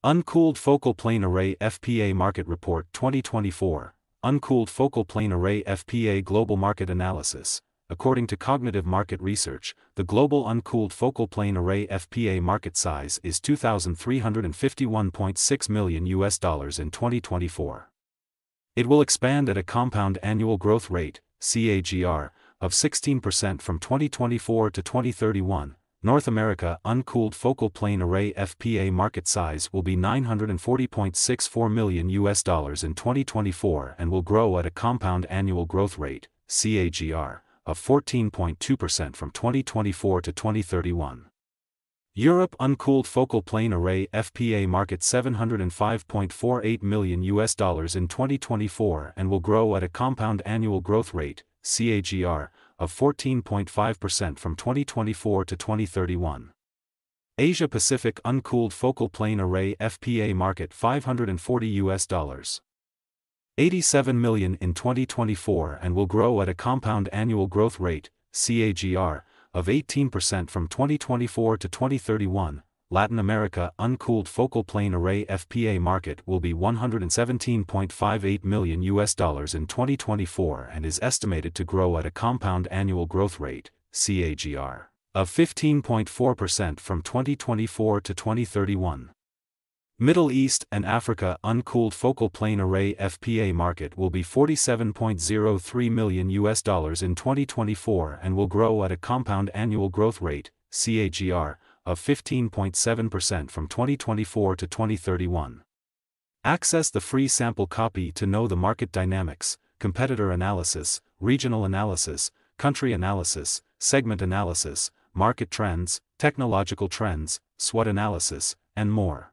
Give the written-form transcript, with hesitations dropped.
Uncooled Focal Plane Array FPA Market Report 2024, Uncooled Focal Plane Array FPA Global Market Analysis. According to Cognitive Market Research, the global uncooled focal plane array FPA market size is $2,351.6 million in 2024. It will expand at a compound annual growth rate, CAGR, of 16% from 2024 to 2031. North America uncooled focal plane array FPA market size will be $940.64 million in 2024 and will grow at a compound annual growth rate, CAGR, of 14.2% from 2024 to 2031. Europe uncooled focal plane array FPA market $705.48 million in 2024 and will grow at a compound annual growth rate, CAGR, of 14.5% from 2024 to 2031. Asia Pacific uncooled focal plane array FPA market $540 $87 million in 2024 and will grow at a compound annual growth rate, CAGR, of 18% from 2024 to 2031. Latin America uncooled focal plane array FPA market will be $117.58 million in 2024 and is estimated to grow at a compound annual growth rate, CAGR, of 15.4% from 2024 to 2031. Middle East and Africa uncooled focal plane array FPA market will be $47.03 million in 2024 and will grow at a compound annual growth rate, CAGR, of 15.7% from 2024 to 2031. Access the free sample copy to know the market dynamics, competitor analysis, regional analysis, country analysis, segment analysis, market trends, technological trends, SWOT analysis, and more.